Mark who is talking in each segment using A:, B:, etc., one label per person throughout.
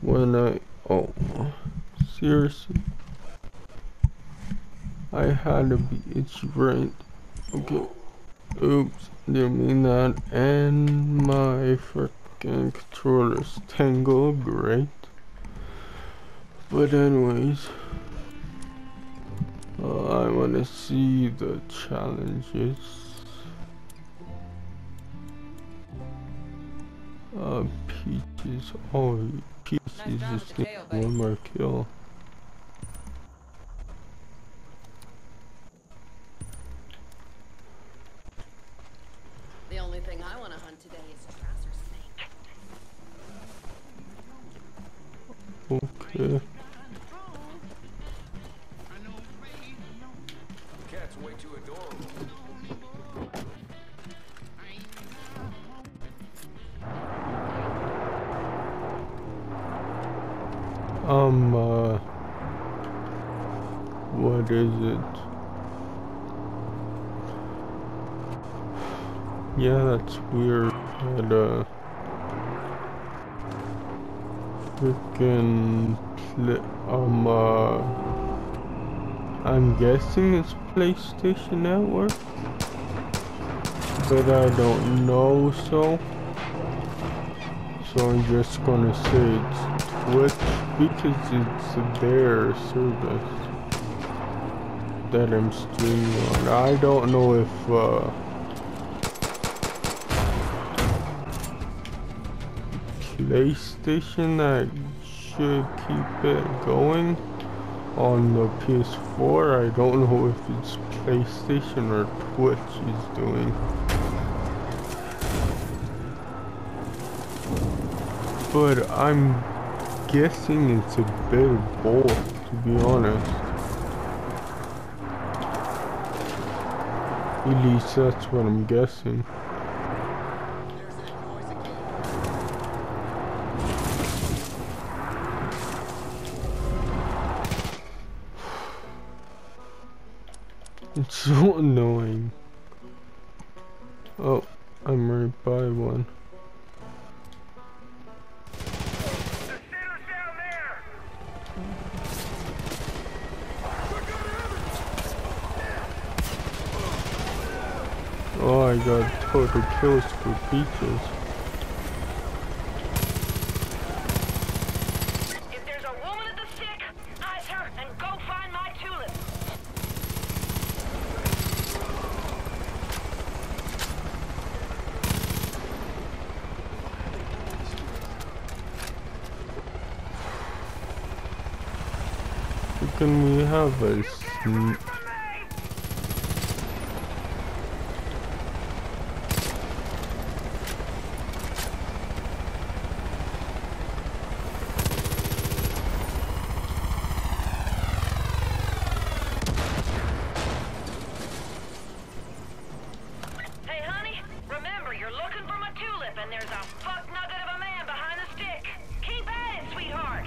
A: when oh, seriously, I had a be itchy brain. Okay, oops, didn't mean that, and my freaking controller's tangled, great. But anyways, I wanna see the challenges. Peaches, oh, Peaches just need one more kill.
B: The only thing I want to hunt today is trouser snake.
A: Okay.
C: Cat's way too adorable.
A: What is it? Yeah, that's weird. That, freaking I'm guessing it's PlayStation Network, but I don't know, so I'm just gonna say it's Twitch because it's their service that I'm streaming on. I don't know if PlayStation that should keep it going on the PS4. I don't know if it's PlayStation or Twitch is doing. But I'm guessing it's a bit of both, to be honest. At least that's what I'm guessing. It's so annoying. Oh, I'm right by one. Oh, I got total kills for Peaches.
D: If there's a woman at the stick, eyes her and go find my tulip.
A: Can we have a
D: Hey, honey, remember you're looking for my tulip, and there's a fuck nugget of a man behind the stick. Keep at it, sweetheart.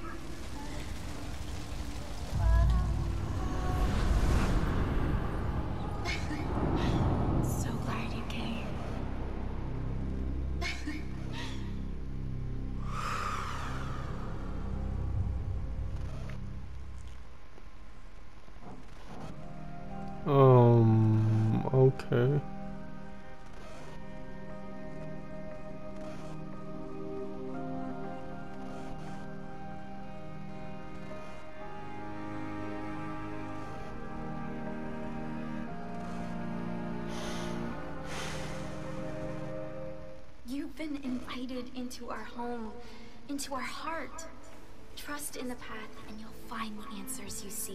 E: So glad you came.
A: okay.
E: You've been invited into our home, into our heart. Trust in the path and you'll find the answers you seek.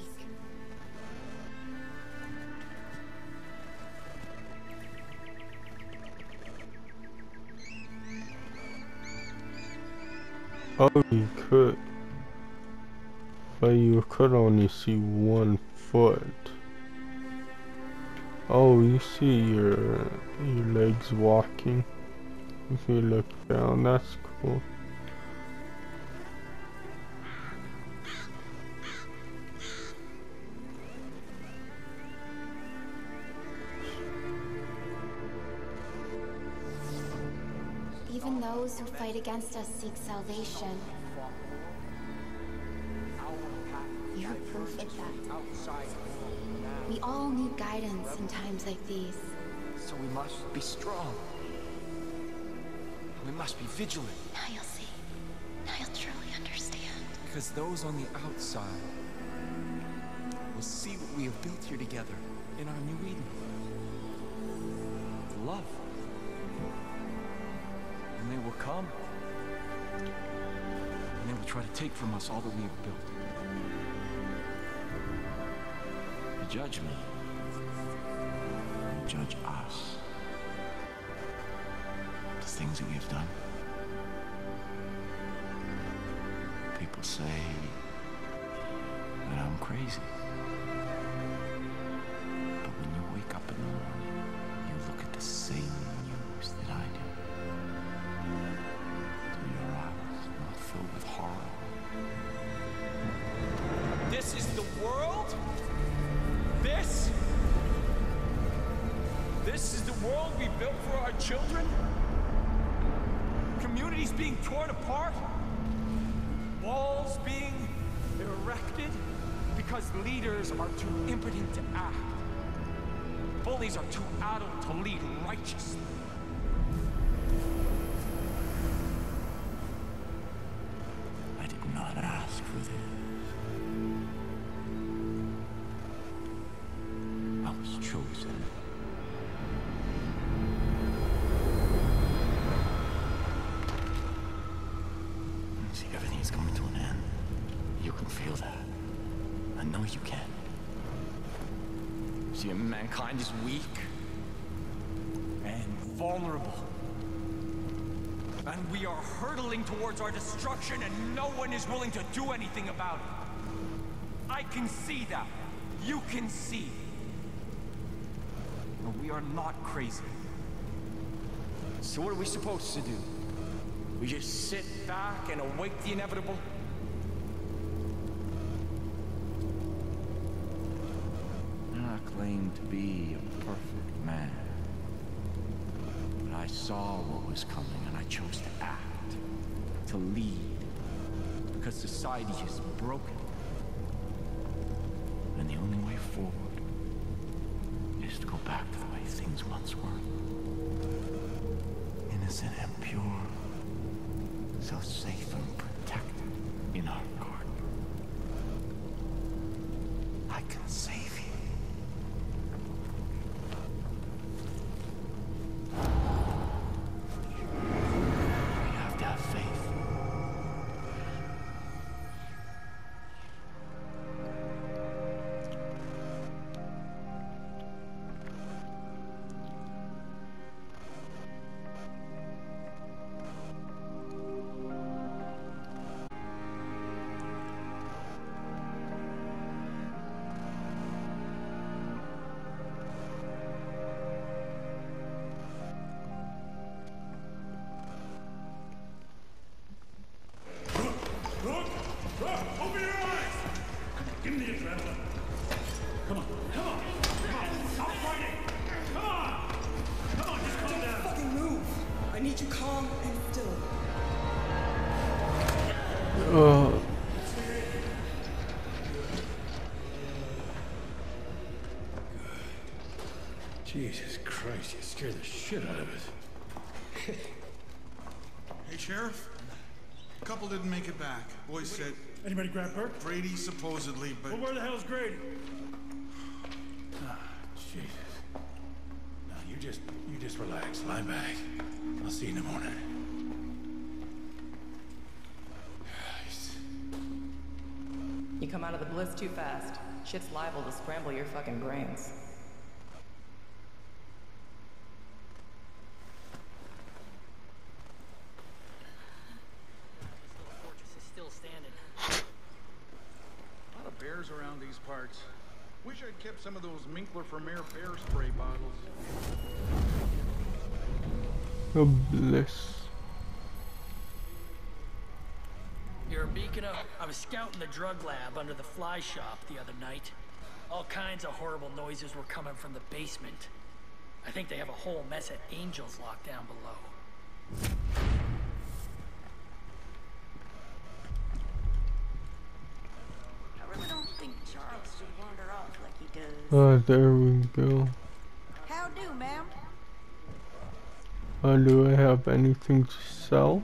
A: Oh, you could. But you could only see 1 foot. Oh, you see your legs walking. If you look down, that's cool.
E: Even those who fight against us seek salvation.
C: fought for. Our path
E: You're proof of that.
C: outside world now.
E: We all need guidance in times like these.
C: So we must be strong. We must be vigilant.
E: Now you'll see. Now you'll truly understand.
C: Because those on the outside will see what we have built here together in our new Eden. Love. And they will come. And they will try to take from us all that we have built. You judge me. You judge us. The things that we have done. People say that I'm crazy. But when you wake up in the morning, you look at the same news that I do. Through your eyes, not filled with horror. This is the world? This is the world we built for our children? Communities being torn apart? Walls being erected? Because leaders are too impotent to act. Bullies are too adult to lead righteously. I did not ask for this. I was chosen. See, everything's coming to an end. You can feel that. I know you can. See, mankind is weak and vulnerable. And we are hurtling towards our destruction, and no one is willing to do anything about it. I can see that. You can see. But we are not crazy. So what are we supposed to do? We just sit back and await the inevitable? I claim to be a perfect man. But I saw what was coming and I chose to act, to lead. Because society is broken. And the only way forward is to go back to the way things once were. Innocent and pure. So safe and protected in our garden. I can save you. We have to have faith.
F: Open your eyes! Give me the adrenaline. Come on, come on, come on. Stop fighting! Come on! Come on, just calm down.
G: Fucking move! I need you calm and still.
F: Jesus Christ, you scared the shit out of us.
H: Hey, Sheriff. A couple didn't make it back. Boys said
F: Anybody grab Burke?
H: Brady supposedly, but
F: Well, where the hell's Grady? Ah, Jesus. No, you just relax. Lie back. I'll see you in the morning. Christ.
G: You come out of the bliss too fast. Shit's liable to scramble your fucking brains.
H: bears around these parts. Wish I'd kept some of those Minkler for Mayor bear spray bottles.
A: A bliss.
I: You're a beacon of... I was scouting the drug lab under the fly shop the other night. All kinds of horrible noises were coming from the basement. I think they have a whole mess of angels locked down below.
G: does.
A: Oh, there we go.
G: How do, ma'am?
A: Do I have anything to sell?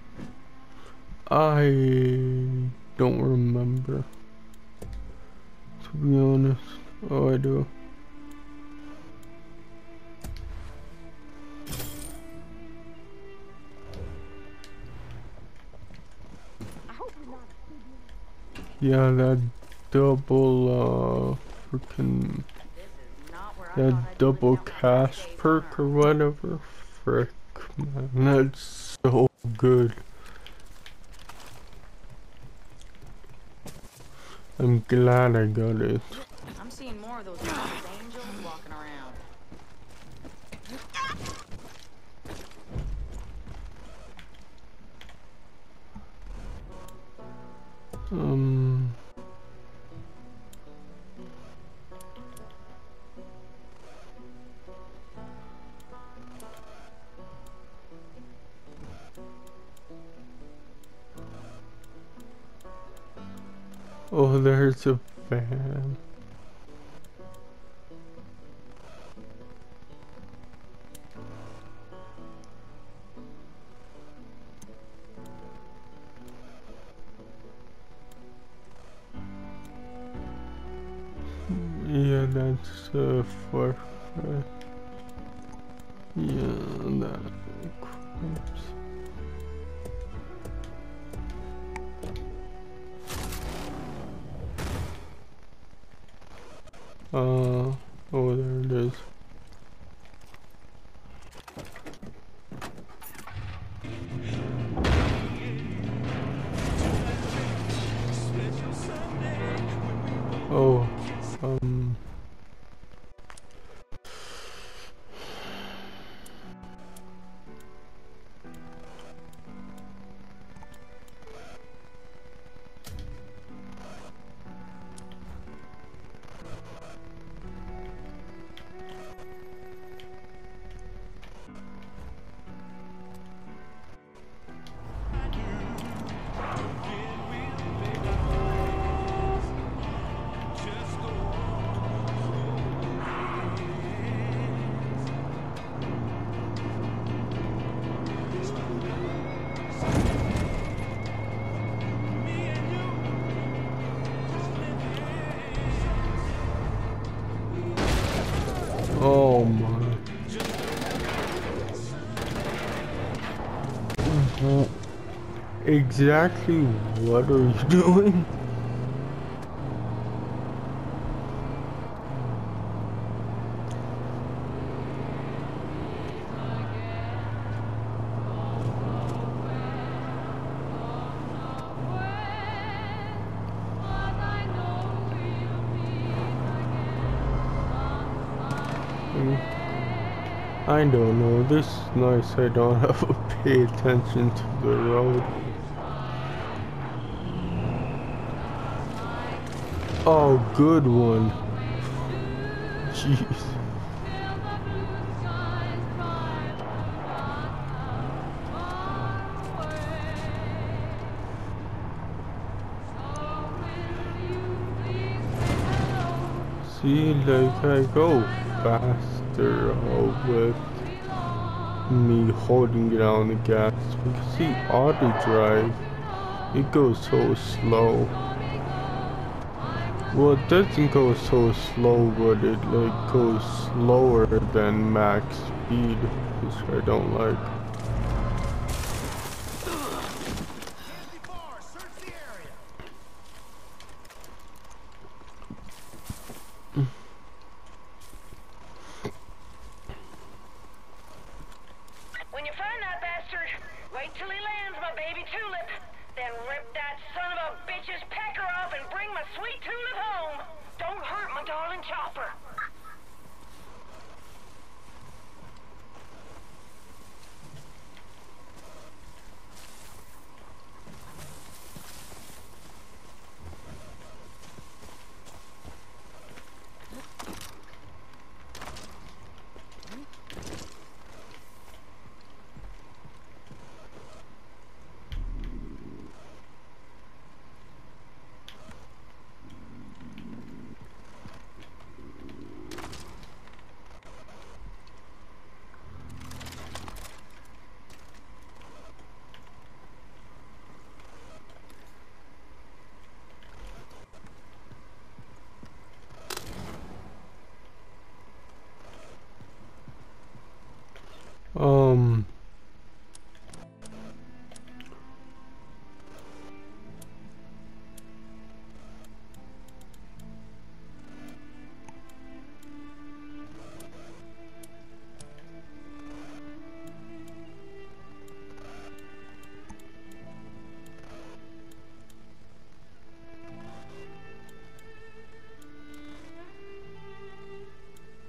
A: I don't remember, to be honest. Oh, I do. Yeah, that double, freaking, that double cash perk or whatever. Frick, man, that's so good. I'm glad I got it.
G: I'm seeing more of those angels walking around.
A: Oh, there's a van. Yeah, that's for yeah, that cramps. Oh, there it is. Oh, oh my. Exactly what are you doing? I don't know, this is nice, I don't have to pay attention to the road. Oh, good one. Jeez. See, like I go faster with me holding down the gas. We can see auto drive. It goes so slow. Well, it doesn't go so slow, but it like goes slower than max speed, which I don't like.
D: When you find that bastard, wait till he lands, my baby Tulip. Then rip that son of a bitch's pecker off and bring my sweet Tulip home. Don't hurt my darling Chopper.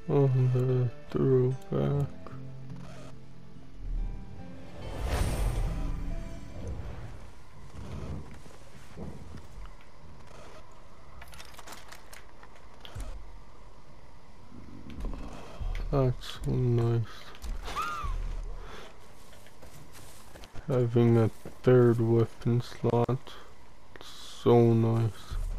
A: on the throwback. That's so nice. Having a third weapon slot, so nice.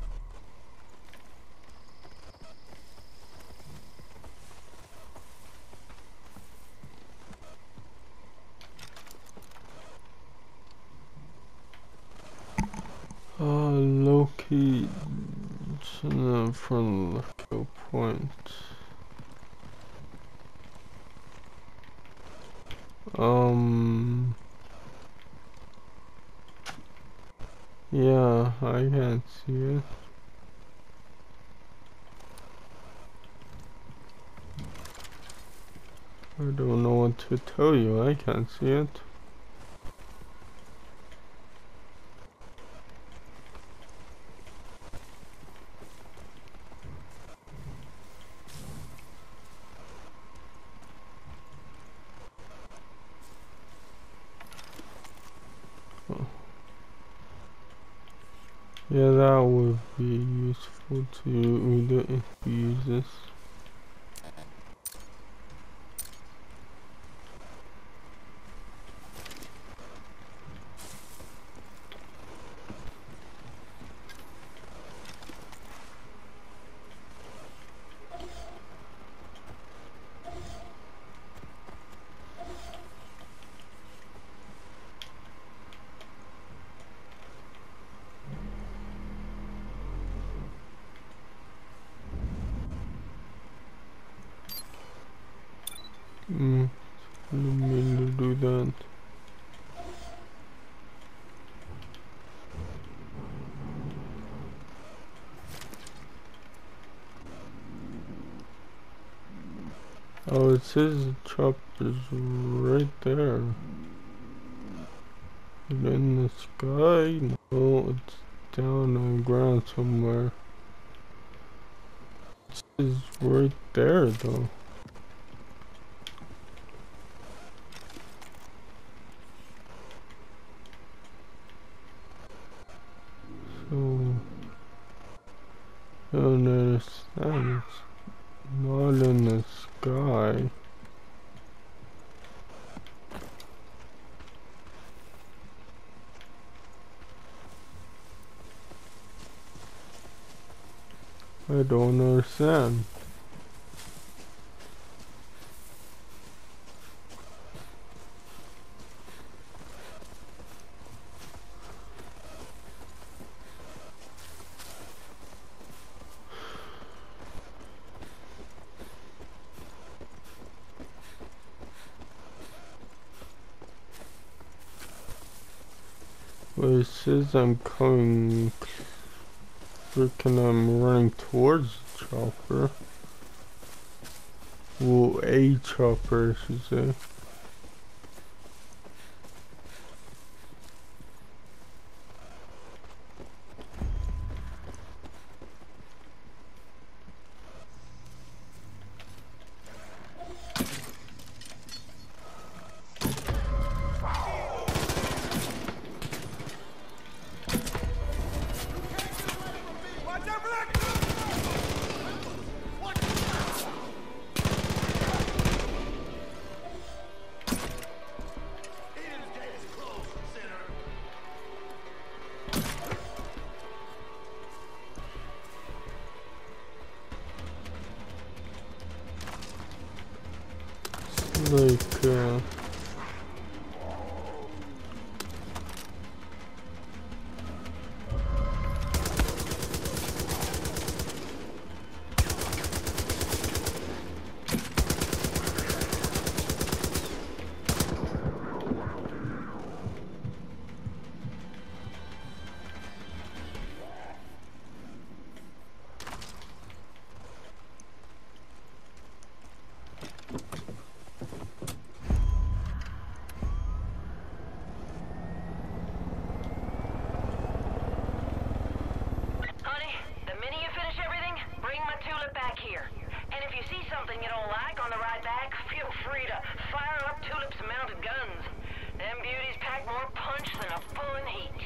A: Loki from the kill point. Yeah, I can't see it. I don't know what to tell you, I can't see it. Yeah, that would be useful to use this. I didn't mean to do that. Oh, it says the chopper's right there. Is it in the sky? No, it's down on the ground somewhere. It says right there though. So, I don't understand. It's not in the sky. I don't understand. Well, it says I'm coming, freaking I'm running towards the chopper. Well, a chopper, I should say. Like,
D: see something you don't like on the ride back, feel free to fire up Tulip's mounted guns. Them beauties pack more punch than a bull in heat.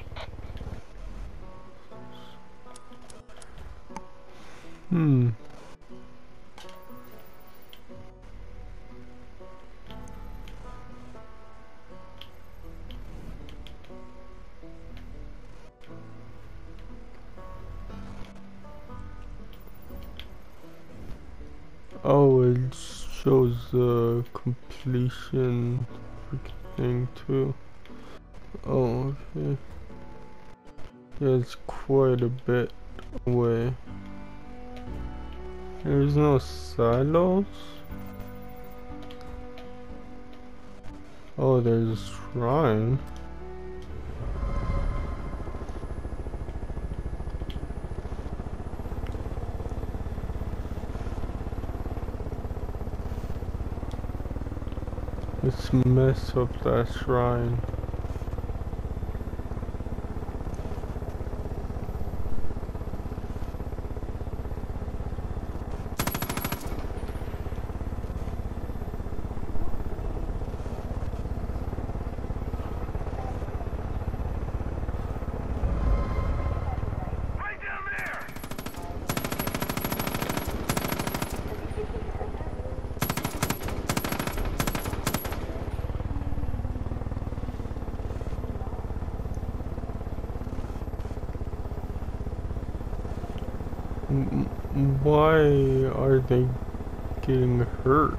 A: Oh, it shows the completion thing too. Oh, okay. Yeah, it's quite a bit away. There's no silos? Oh, there's a shrine. Let's mess up that shrine. Why are they getting hurt?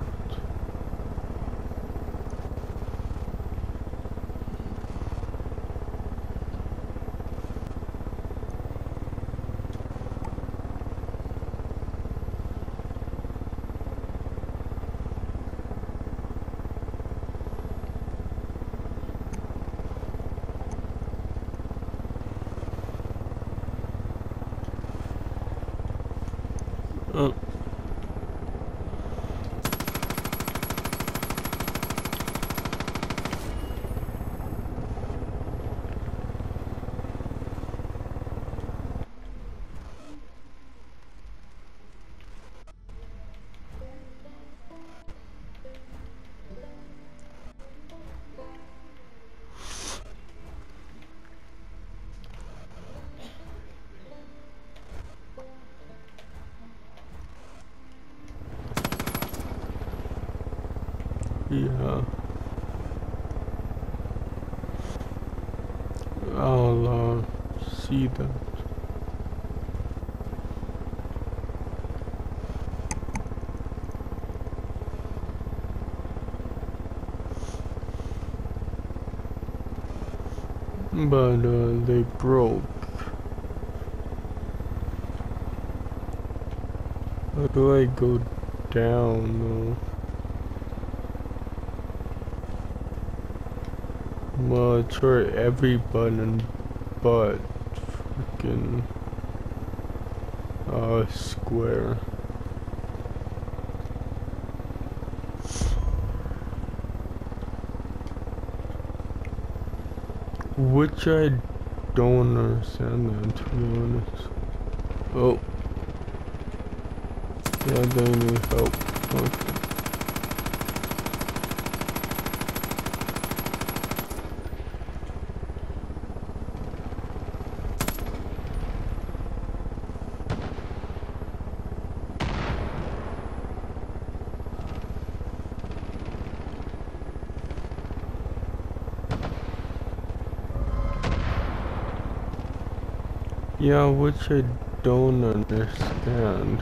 A: Yeah. I'll see that. But they broke. How do I go down though? Well, try every button but freaking square. Which I don't understand that, to be honest. Oh. Yeah, they need help. Okay. Yeah, which I don't understand.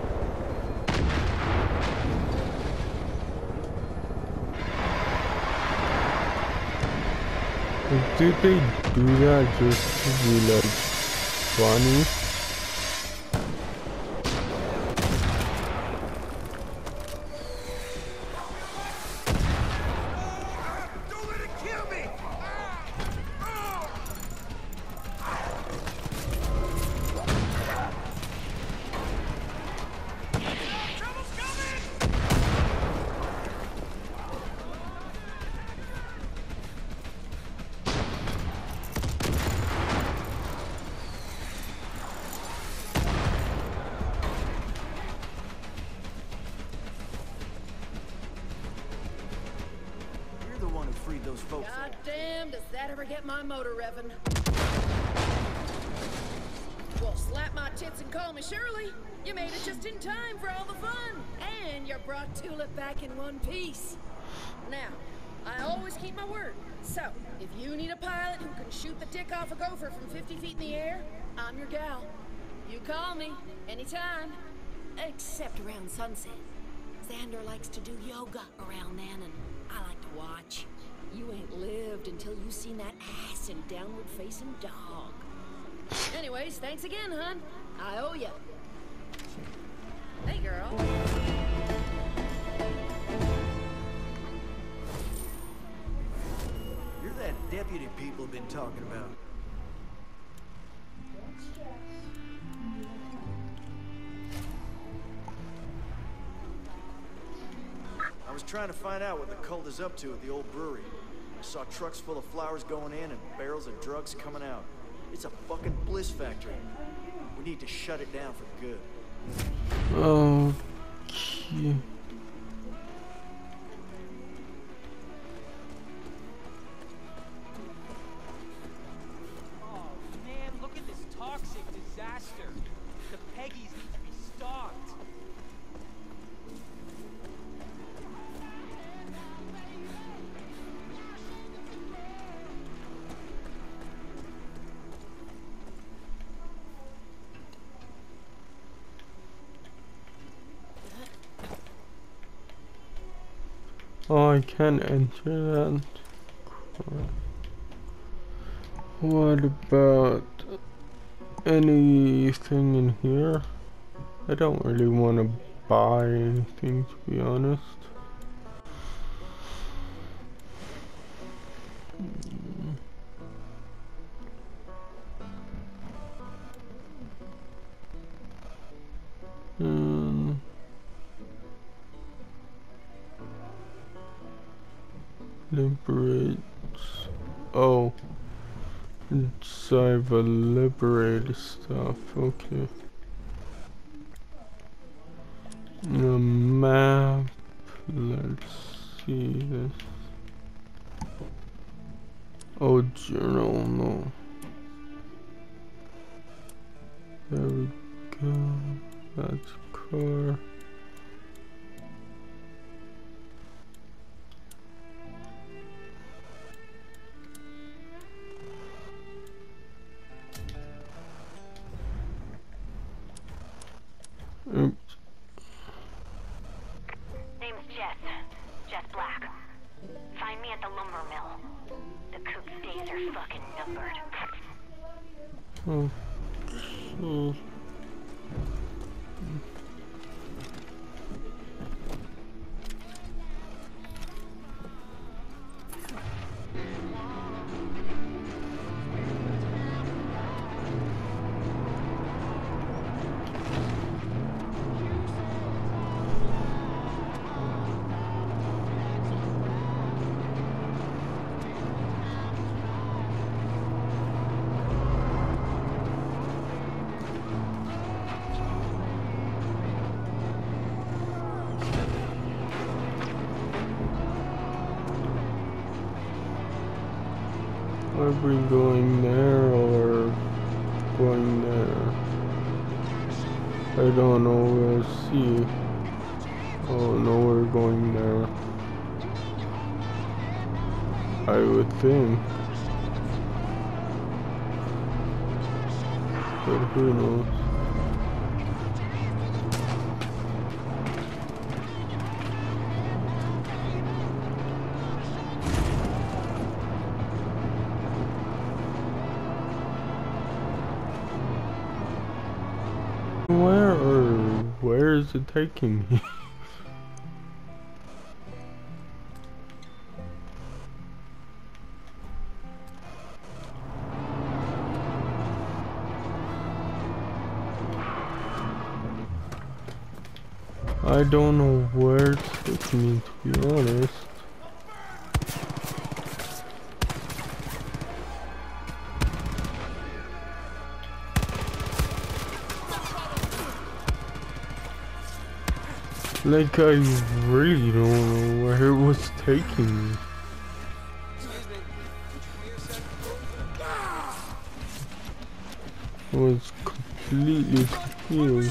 A: Did they do that just to be like funny?
B: that ever get my motor revving. Well, slap my tits and call me Shirley. You made it just in time for all the fun. And you brought Tulip back in one piece. Now, I always keep my word. So, if you need a pilot who can shoot the dick off a gopher from 50 feet in the air, I'm your gal. You call me, anytime. Except around sunset. Xander likes to do yoga around then, and I like to watch. You ain't lived until you seen that ass and downward-facing dog. Anyways, thanks again, hun. I owe ya. Hey, girl.
J: You're that deputy people have been talking about. I was trying to find out what the cult is up to at the old brewery. I saw trucks full of flowers going in and barrels of drugs coming out. It's a fucking bliss factory. We need to shut it down for good.
A: Okay.
C: Oh man, look at this toxic disaster. The Peggies need to be stocked.
A: Oh, I can't enter that. What about anything in here? I don't really want to buy anything, to be honest. Liberates. Oh, it's I've liberated stuff. Okay. The map. Let's see this. Oh, journal. No. There we go. That's car. Oops.
D: Name's Jess. Jess Black. Find me at the lumber mill. The coop's days are fucking numbered.
A: Okay. Are we going there or going there? I don't know where to see. Oh no, we're going there. I would think. But who knows? Where is it taking me? I don't know where it's taking me, to be honest. Like, I really don't know where it was taking me.
J: Excuse me, would you come here a second?
A: was completely confused.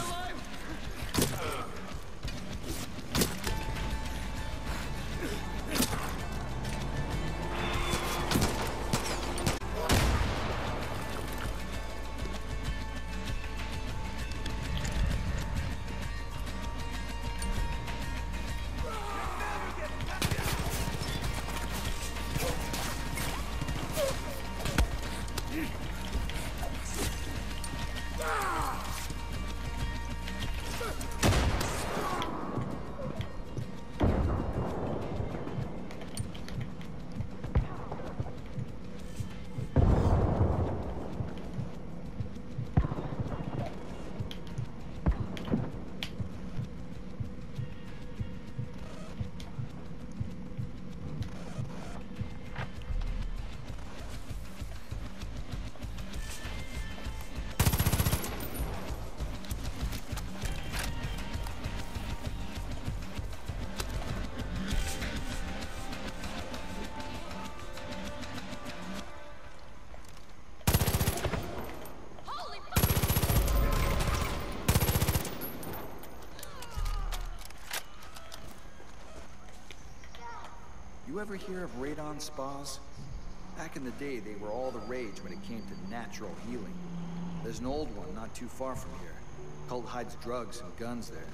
J: You ever hear of radon spas? Back in the day, they were all the rage when it came to natural healing. There's an old one not too far from here. Cult hides drugs and guns there.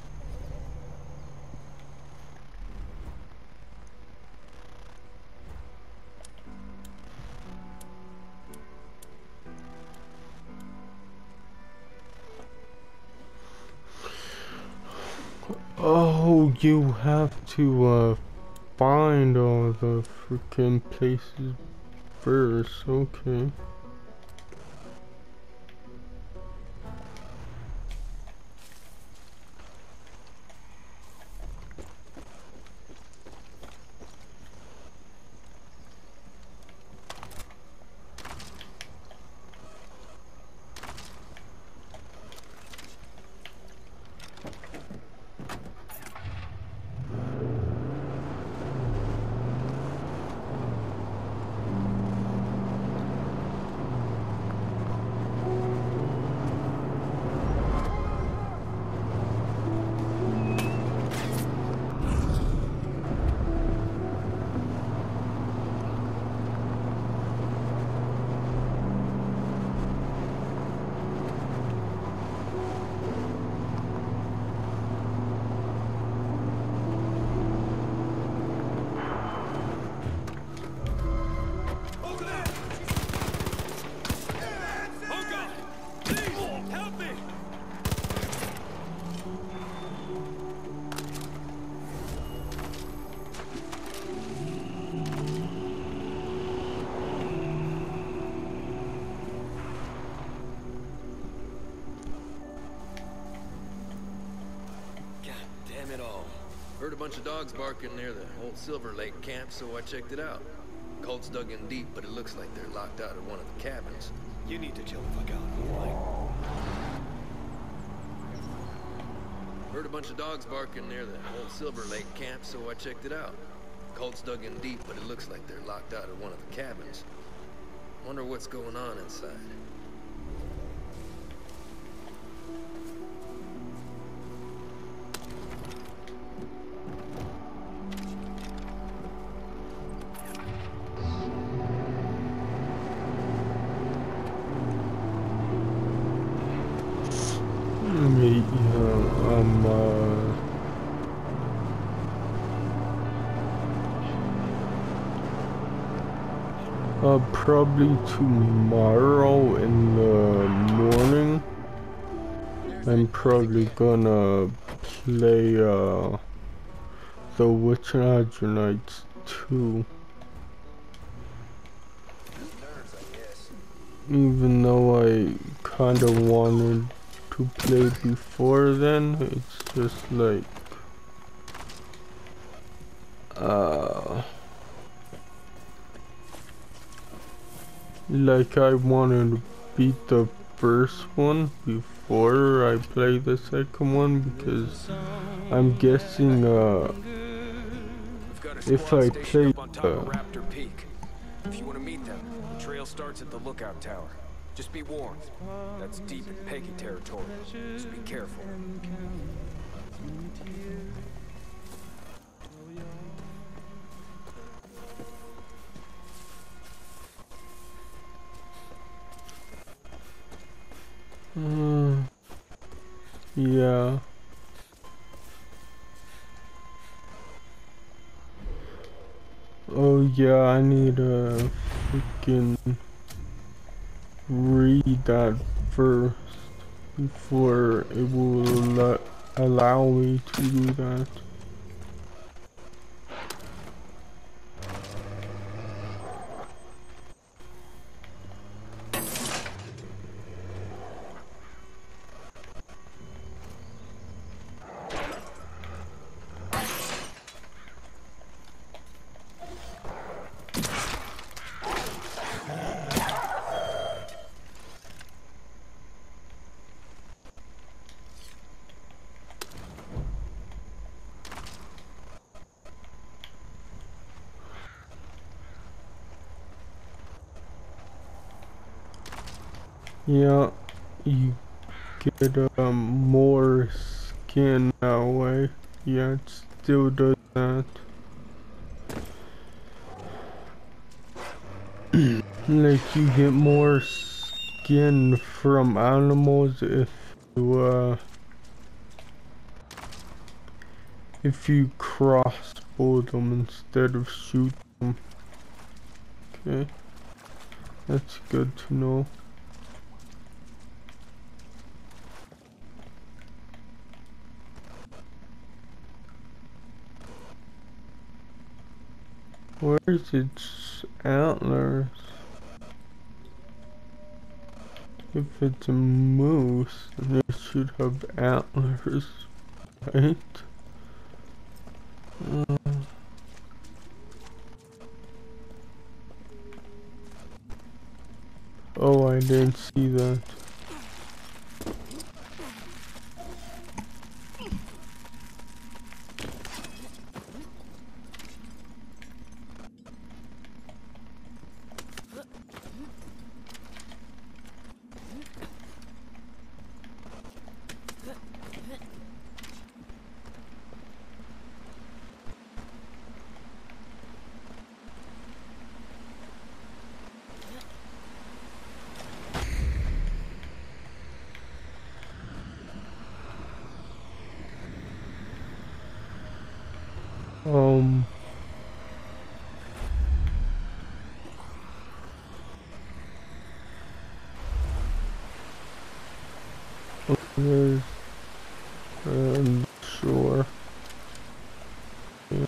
A: Oh, you have to find all the freaking places first, okay.
K: Heard a bunch of dogs barking near the old Silver Lake camp, so I checked it out. Cult's dug in deep, but it looks like they're locked out in one of the cabins.
J: You need to chill the fuck out, Eli.
K: Heard a bunch of dogs barking near the old Silver Lake camp, so I checked it out. Cult's dug in deep, but it looks like they're locked out in one of the cabins. Wonder what's going on inside.
A: Probably tomorrow in the morning, I'm probably gonna play The Witcher Nights 2. Even though I kinda wanted to play before then, it's just like I wanted to beat the first one before I play the second one, because I'm guessing if I play
C: Raptor Peak. If you want to meet them, the trail starts at the lookout tower.
L: Just be warned. That's deep in Peggy territory, so be careful.
A: Yeah. Oh yeah, I need to freaking read that first before it will allow me to do that. Yeah, you get more skin that way. Yeah, it still does that. Like you get more skin from animals if you crossbow them instead of shoot them. Okay, that's good to know. Where's its antlers? If it's a moose, then it should have antlers, right? Oh, I didn't see that. Sure. Yeah.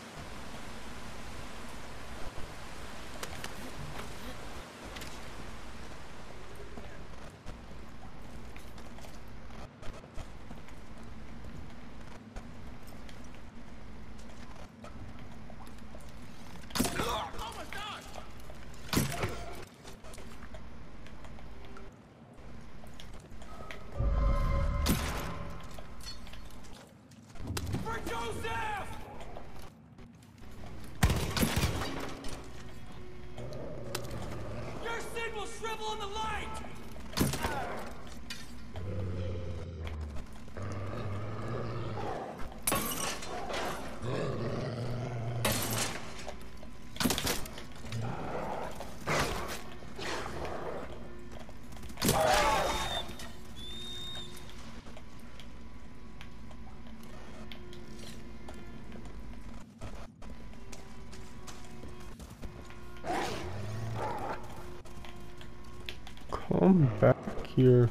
A: Come back here.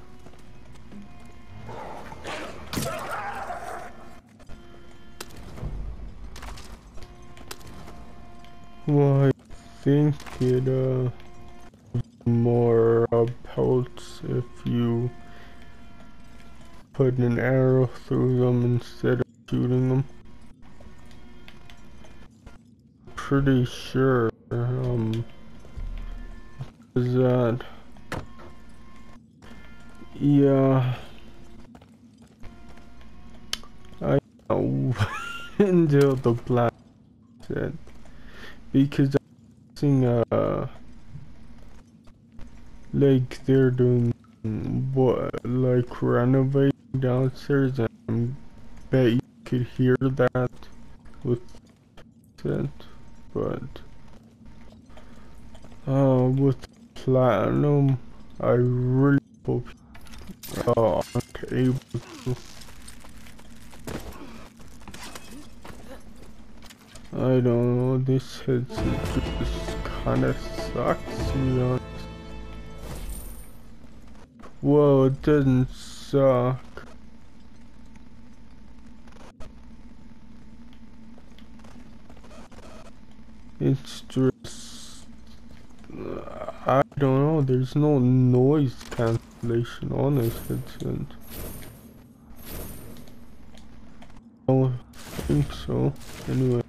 A: Well, I think it more pelts if you put an arrow through them instead of shooting them. Pretty sure is that yeah, I know until the black set because I'm using like they're doing what, like renovating downstairs, and I bet you could hear that with it, but with Platinum, I really hope aren't able to. I don't know, this headset just kinda sucks, to be honest. Well, it doesn't suck. It's just, I don't know, there's no noise cancellation on this headset. I don't think so, anyway.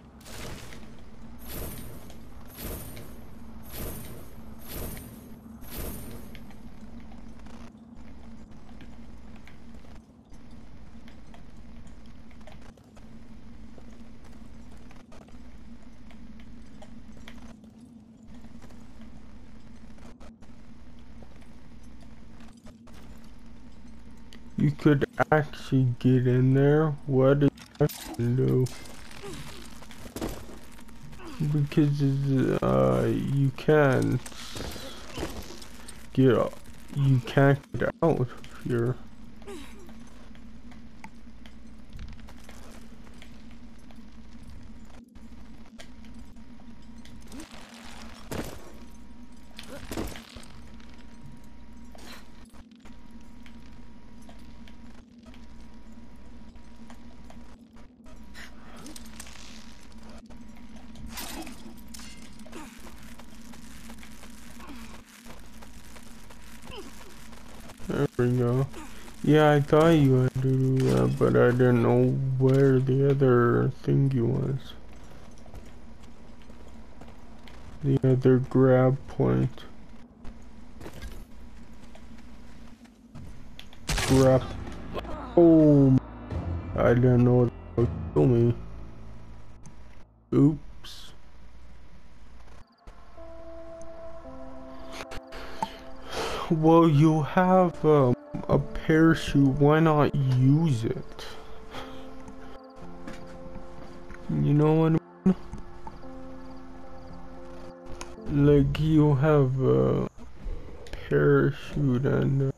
A: You could actually get in there. What did I do? Because you can't get out. You can't get out of here. There we go. Yeah, I thought you had to do that, but I didn't know where the other thingy was. The other grab point. Grab. Oh, I didn't know that would kill me. Oops. Well, you have a parachute, why not use it? You know what I mean? Like, you have a parachute and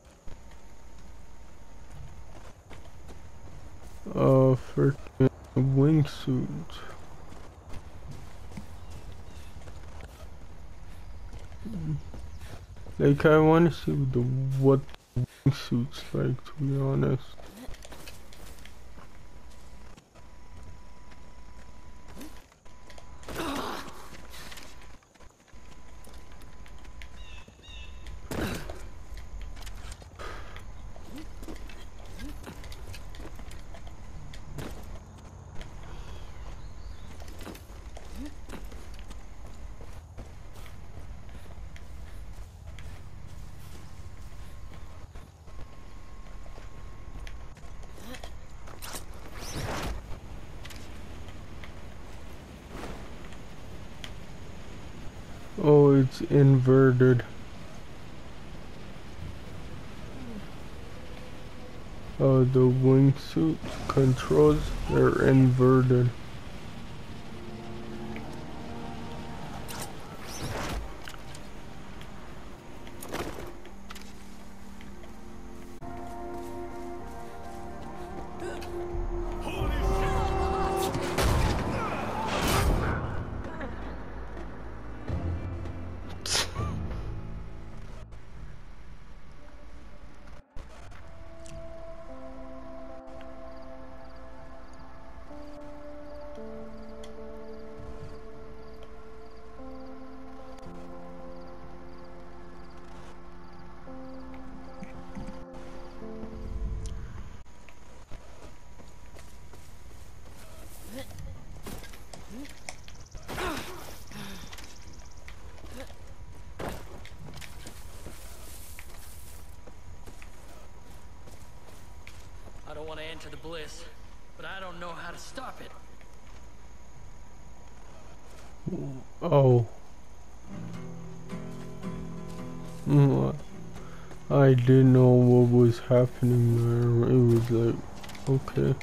A: a freaking wingsuit. Like, I want to see what the wingsuit's like, to be honest. Oh, it's inverted. Oh, the wingsuit controls are inverted.
I: I don't want to enter the bliss, but I don't know how to stop it.
A: Oh. I didn't know what was happening there. It was like, okay.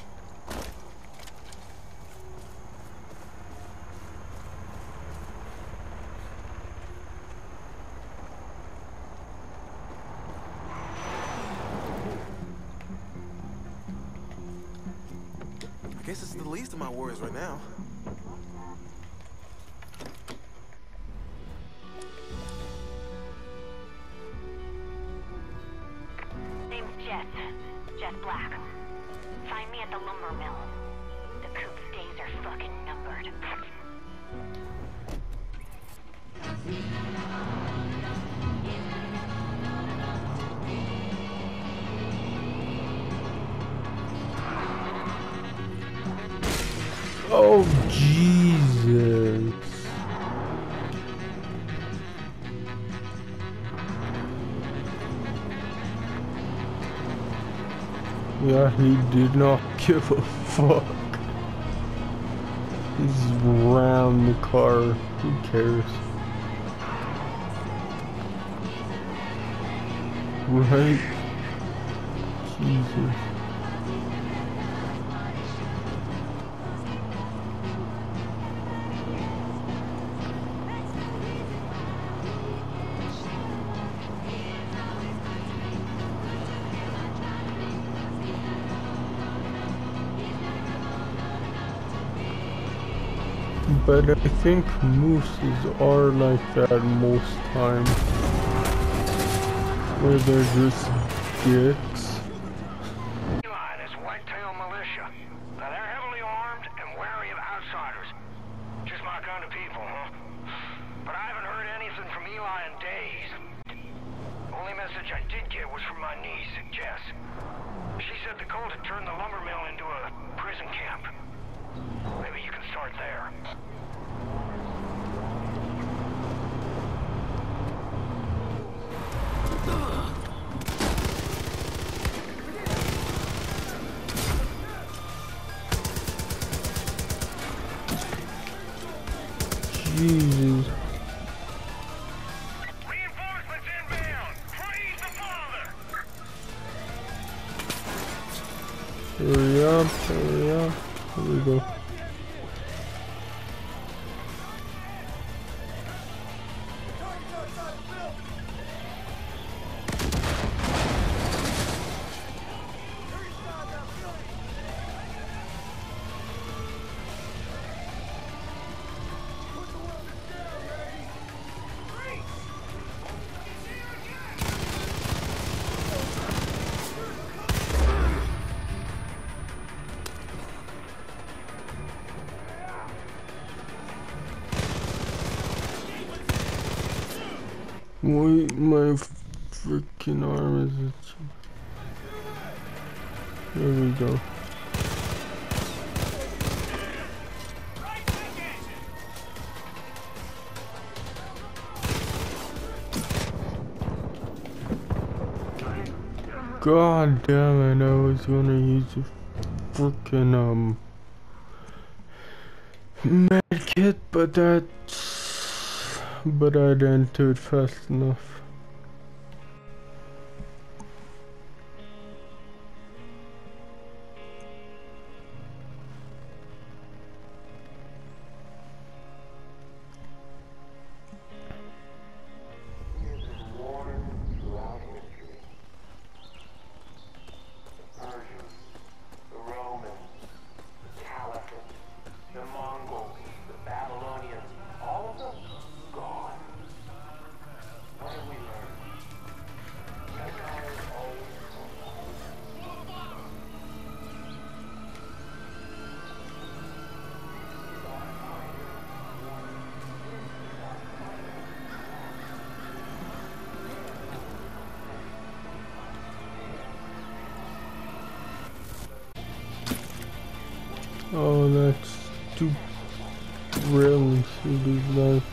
M: I guess it's the least of my worries right now.
D: Name's Jess. Jess Black. Find me at the lumber mill. The coop's days are fucking numbered.
A: Oh, Jesus. Yeah, he did not give a fuck. He's rammed the car. Who cares? Right? Jesus. But I think mooses are like that most times, where they're just dicks.
N: Eli and his whitetail militia. Now they're heavily armed and wary of outsiders. Just my kind of people, huh? But I haven't heard anything from Eli in days. The only message I did get was from my niece, Jess. She said the cold had turned the lumber mill into a prison camp. Maybe you can start there.
A: Jesus.
N: Reinforcements inbound! Praise the Father!
A: Hurry up, hurry up. Here we go. Wait, my freaking arm is itching. There we go. God damn it, I was gonna use a freaking med kit, but I didn't do it fast enough. Oh, that's too rarely see these life.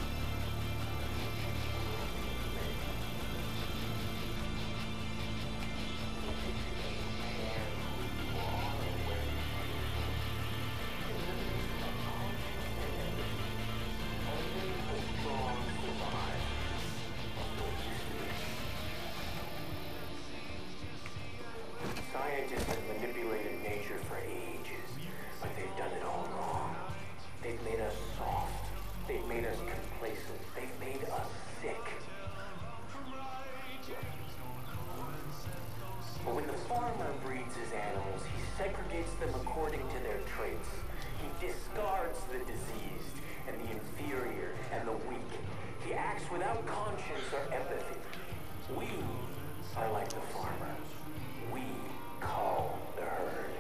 O: It's without conscience or empathy. We are like the farmer. We call the herd.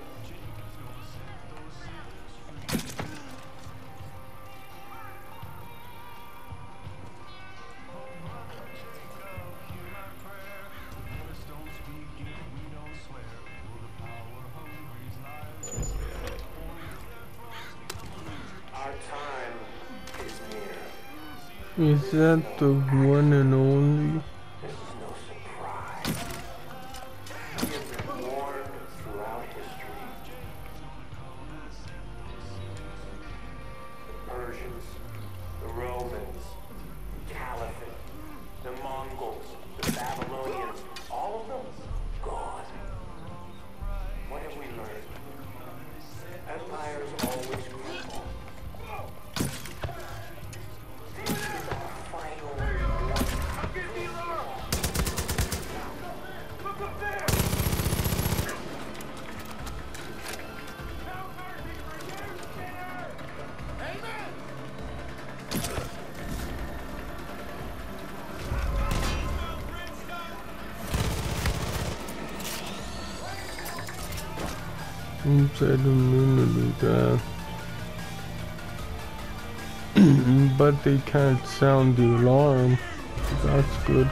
O: Our time is near.
A: Is that the one and only?
O: This is no surprise. We have been warned throughout history. The Persians, the Romans, the Caliphate, the Mongols, the Babylonians, all of them gone. What have we learned? Empires always crumble. This is our final warning. Give me love! Look up there! Amen!
A: Oops, I didn't mean to do that. But they can't sound the alarm. That's good.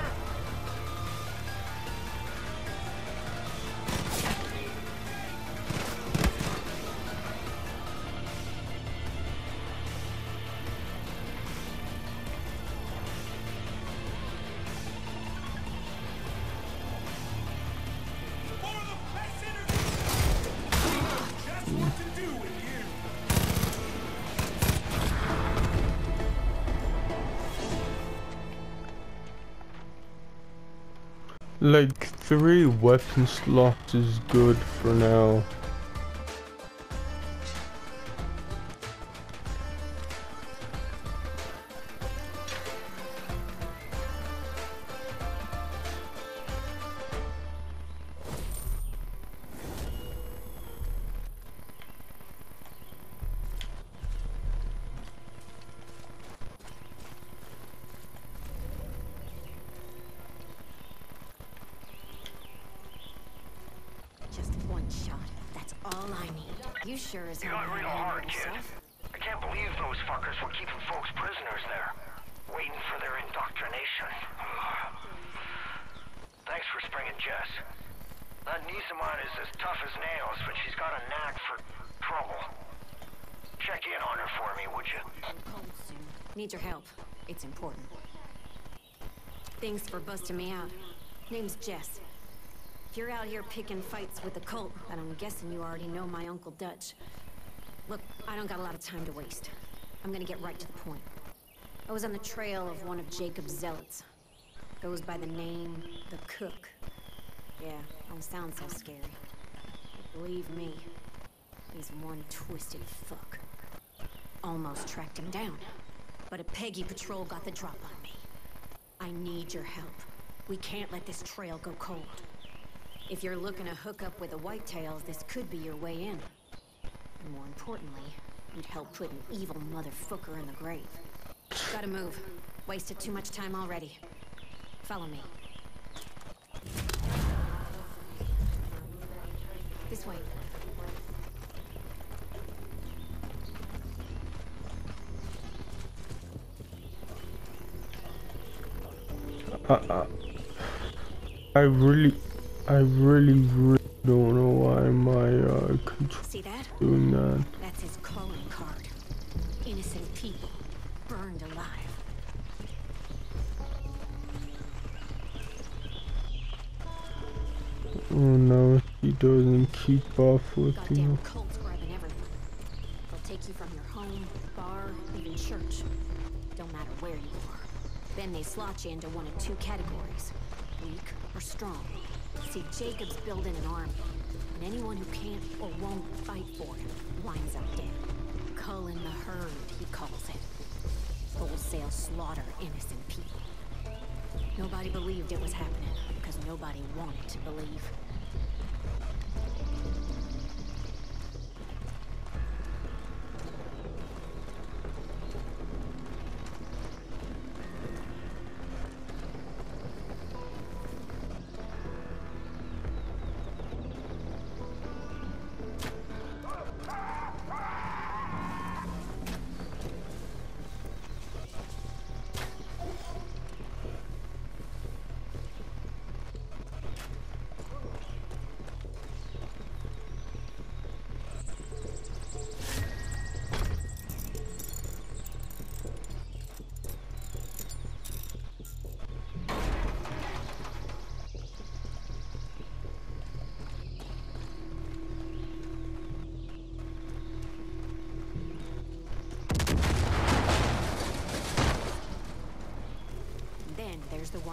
A: Like 3 weapon slots is good for now.
P: Just one shot. That's all I need. You sure as
N: You
P: hell
N: got real
P: handled
N: hard, kid.
P: yourself.
N: I can't believe those fuckers were keeping folks prisoners there, waiting for their indoctrination. Thanks for springing Jess. That niece of mine is as tough as nails, but she's got a knack for trouble. Check in on her for me, would you?
P: Cold soon. Need your help. It's important. Thanks for busting me out. Name's Jess. If you're out here picking fights with the cult, then I'm guessing you already know my Uncle Dutch. Look, I don't got a lot of time to waste. I'm gonna get right to the point. I was on the trail of one of Jacob's zealots. Goes by the name The Cook. Yeah, don't sound so scary. But believe me, he's one twisted fuck. Almost tracked him down, but a Peggy patrol got the drop on me. I need your help. We can't let this trail go cold. If you're looking to hook up with the Whitetails, this could be your way in. And more importantly, you'd help put an evil motherfucker in the grave. Gotta move. Wasted too much time already. Follow me. This way.
A: I really don't know why my control doing that.
P: That's his calling card. Innocent people burned alive.
A: Oh no, he doesn't keep up with
P: Goddamn
A: you.
P: cults grabbing everything. They'll take you from your home, bar, even church. Don't matter where you are. Then they slot you into one of 2 categories. Weak or strong. See, Jacob's building an army. And anyone who can't or won't fight for him winds up dead. Culling the herd, he calls it. Wholesale slaughter innocent people. Nobody believed it was happening, because nobody wanted to believe.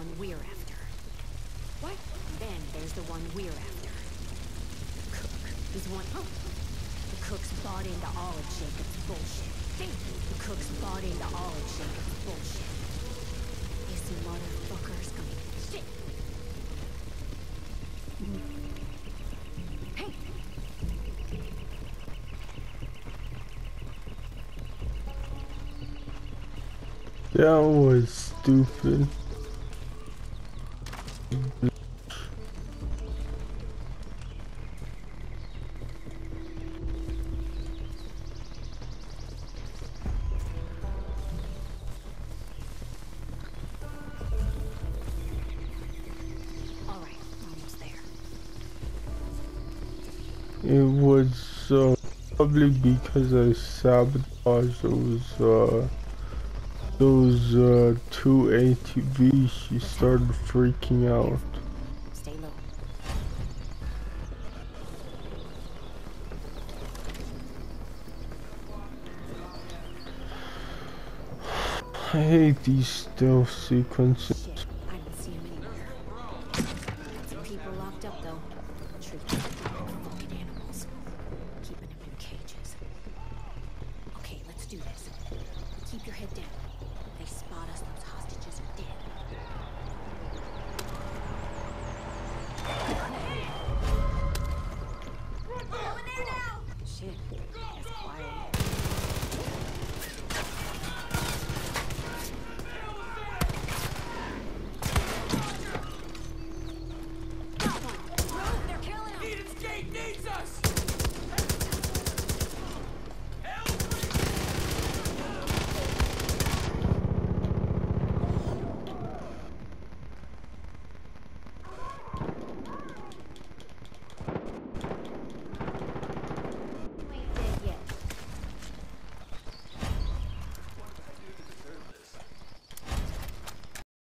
P: one we're after. What? Then there's the one we're after. Cook. He's one. Oh. The cook's bought into all of Jacob's bullshit. The cook's bought into all of Jacob's bullshit. This motherfucker's gonna shit. Hey.
A: That was stupid. It was probably because I sabotaged those two ATVs. She started freaking out.
P: Stay low.
A: I hate these stealth sequences.
P: Shit, I don't see him anywhere. Got some people locked up though. Treating them like fucking animals. Keeping them in cages. Okay, let's do this. Keep your head down. If they spot us,